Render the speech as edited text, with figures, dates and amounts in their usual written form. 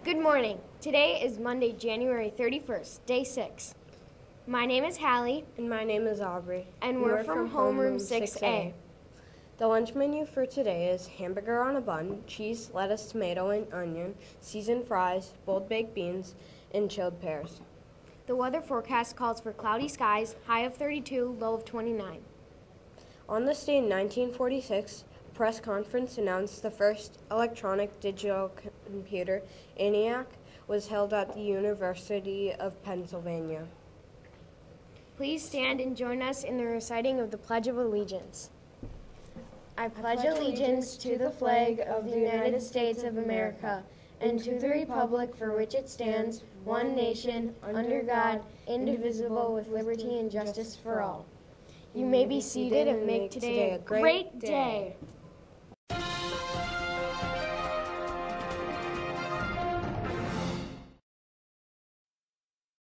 Good morning. Today is Monday, January 31st, day 6. My name is Hallie. And my name is Aubrey. And we're from Homeroom 6A. The lunch menu for today is hamburger on a bun, cheese, lettuce, tomato, and onion, seasoned fries, boiled baked beans, and chilled pears. The weather forecast calls for cloudy skies, high of 32, low of 29. On this day in 1946, a press conference announced the first electronic digital computer, ENIAC, was held at the University of Pennsylvania. Please stand and join us in the reciting of the Pledge of Allegiance. I pledge allegiance to the flag of the United States of America and to the republic for which it stands, one nation, under God, indivisible, with liberty and justice for all. You may be seated and make today a great day.